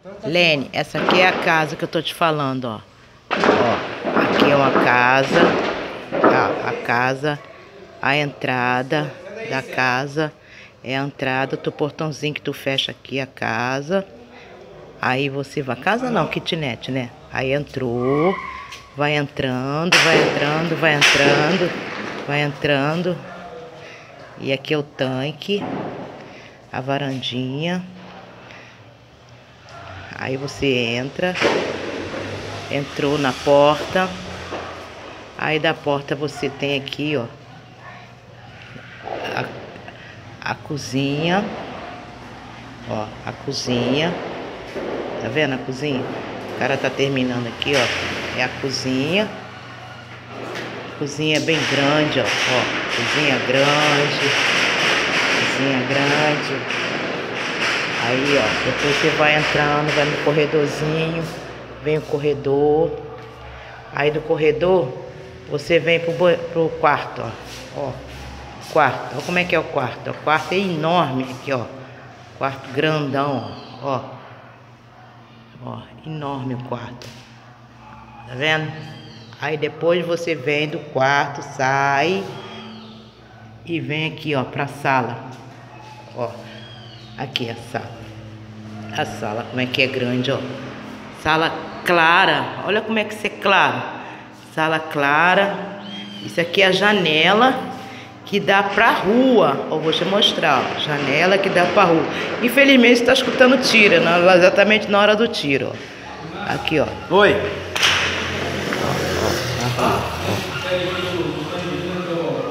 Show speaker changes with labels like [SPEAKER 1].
[SPEAKER 1] Lene, essa aqui é a casa que eu tô te falando, ó. Ó, aqui é uma casa, ó, a casa, a entrada da casa, é a entrada do portãozinho que tu fecha aqui a casa. Aí você vai, casa não, kitnet, né? Aí entrou, vai entrando, vai entrando, vai entrando, vai entrando. E aqui é o tanque, a varandinha. Aí você entra, entrou na porta, aí da porta você tem aqui, ó, a cozinha, ó, a cozinha, tá vendo a cozinha? O cara tá terminando aqui, ó, é a cozinha é bem grande, ó, cozinha grande, aí, ó, depois você vai entrando, vai no corredorzinho, vem o corredor, aí do corredor você vem pro quarto, ó, quarto, olha como é que é o quarto, o quarto é enorme aqui, ó, quarto grandão, ó, enorme o quarto, tá vendo? Aí depois você vem do quarto, sai e vem aqui, ó, pra sala, ó, aqui a sala, como é que é grande, ó, sala clara, olha como é que é claro, sala clara, isso aqui é a janela que dá pra rua, ó, vou te mostrar, ó, janela que dá pra rua, infelizmente você tá escutando tiro, exatamente na hora do tiro, ó, aqui, ó.
[SPEAKER 2] Oi.